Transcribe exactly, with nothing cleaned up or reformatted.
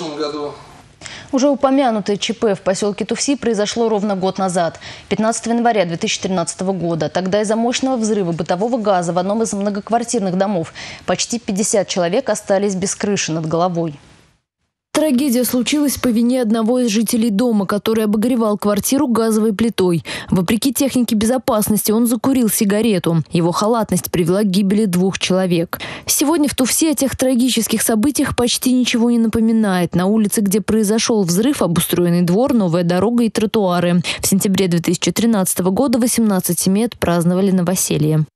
прошлом году. Уже упомянутое ЧП в поселке Туфси произошло ровно год назад, пятнадцатого января две тысячи тринадцатого года. Тогда из-за мощного взрыва бытового газа в одном из многоквартирных домов почти пятьдесят человек остались без крыши над головой. Трагедия случилась по вине одного из жителей дома, который обогревал квартиру газовой плитой. Вопреки технике безопасности он закурил сигарету. Его халатность привела к гибели двух человек. Сегодня в Туфси о тех трагических событиях почти ничего не напоминает. На улице, где произошел взрыв, обустроенный двор, новая дорога и тротуары. В сентябре две тысячи тринадцатого года восемнадцать семей отпраздновали новоселье.